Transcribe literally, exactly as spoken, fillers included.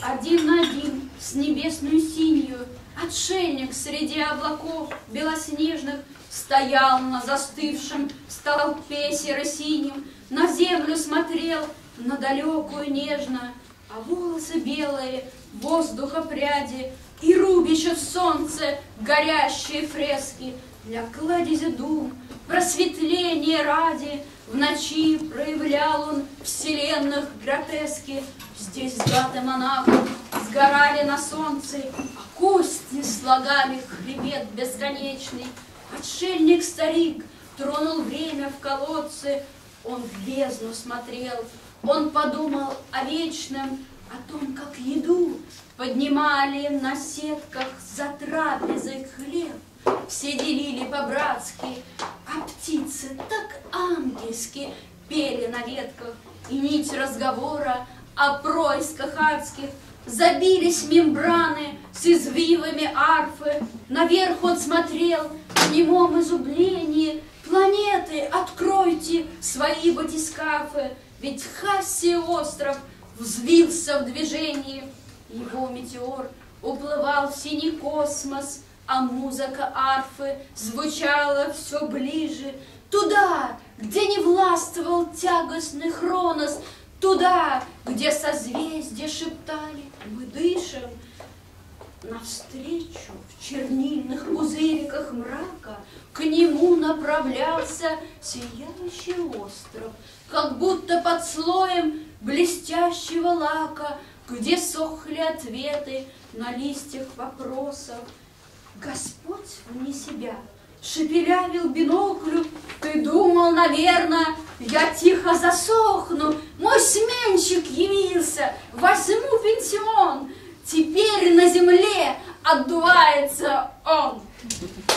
один на один с небесную синью, отшельник среди облаков белоснежных стоял на застывшем столпе серо-синем, на землю смотрел, на далекую нежно, а волосы белые, воздуха пряди и рубище в солнце горящие фрески для кладези дум, просветления ради. В ночи проявлял он вселенных гротески. Здесь гаты монахов сгорали на солнце, а кости слагали хребет бесконечный. Отшельник-старик тронул время в колодце, он в бездну смотрел, он подумал о вечном, о том, как еду поднимали на сетках за трапезой хлеб. Все делили по-братски, а птицы так ангельски пели на ветках, и нить разговора о происках адских забились мембраны с извивами арфы. Наверх он смотрел в немом изумлении: планеты, откройте свои батискафы, ведь Хассий остров взвился в движении. Его метеор уплывал в синий космос, а музыка арфы звучала все ближе, туда, где не властвовал тягостный Хронос, туда, где созвездия шептали: мы дышим. Навстречу в чернильных пузыриках мрака к нему направлялся сияющий остров, как будто под слоем блестящего лака, где сохли ответы на листьях вопросов. Господь вне себя шепелявил биноклю: ты думал, наверное, я тихо засохну, мой сменщик явился, возьму пенсион, теперь на земле отдувается он.